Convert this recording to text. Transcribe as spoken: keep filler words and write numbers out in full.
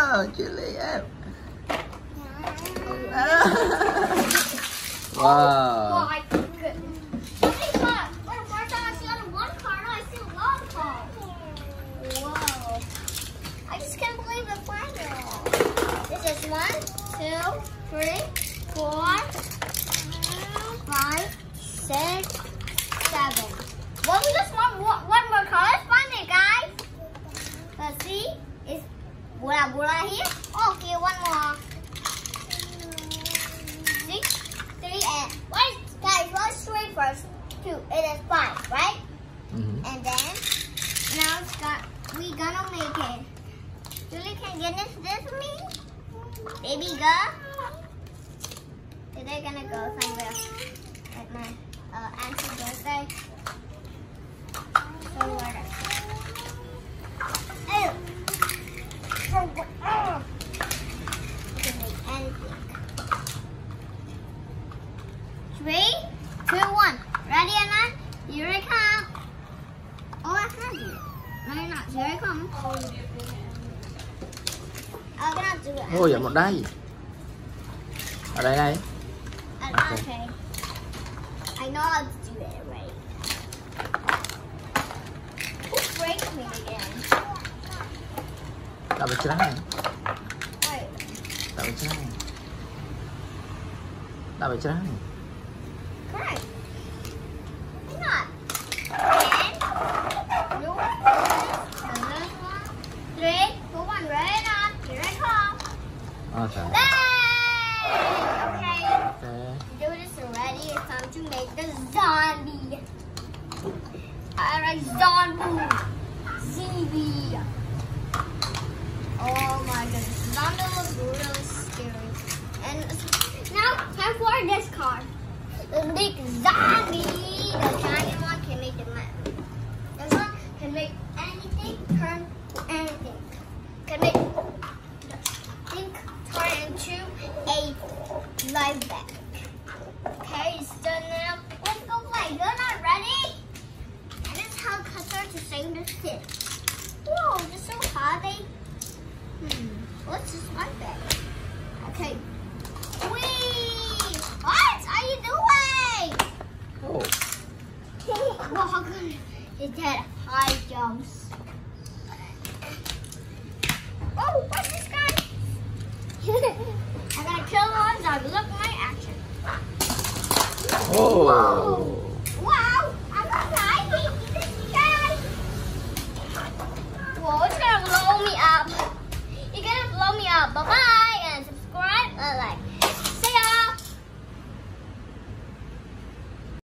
Oh, Juliet. Wow. Oh my goodness. Hey, look. What a first time I see only one car. No, I see a lot of cars. Whoa. I just can't believe the final. This is one, two, three, four, five, six, seven. Well, we just want one, one more car. Let's find it, guys. Let's see. Is Bula Bula here? Oh, okay, one more. Three, three, and what? Guys, what's three first? Two. It is five, right? Mm-hmm. And then now it's got. We gonna make it. Julie, can you get this with me? Baby, go. They're gonna go somewhere at my uh, auntie's birthday. So where? Oh. Oh. You can make anything. Three, two, one. Ready or not? Here it comes. Oh, that's not you. No, you're not. Here it comes. I'm gonna do it. Ồ, vậy một đáy. Ở đây đây. Okay. okay. I know how to do it right. Who breaks me again? Tak bercerai. Wait. Tak bercerai. Tak bercerai. Correct. Why not? And you the last one. Three, two, one, ready not. Here I come. Okay. Okay. Okay. Do this already. It's time to make the zombie. Alright, zombie. Zombie. Oh my goodness. Zombie looks really scary. And now, time for this card. The big zombie. The giant one can make it mad. This one can make anything turn to anything. Can make think turn into a live bag. Okay, it's done now. Let's go play. You're not ready? And this is how cutters to save the kid. Whoa, they're so heavy. Hmm, what's this live bag? Okay. Whee! What are you doing? Oh. Well, how good is that high jumps? Oh, what's this guy? I'm gonna kill one zombie. Look at my action. Oh. Wow! I'm gonna die. This guy. Whoa, it's gonna blow me up. You're gonna blow me up. Bye bye.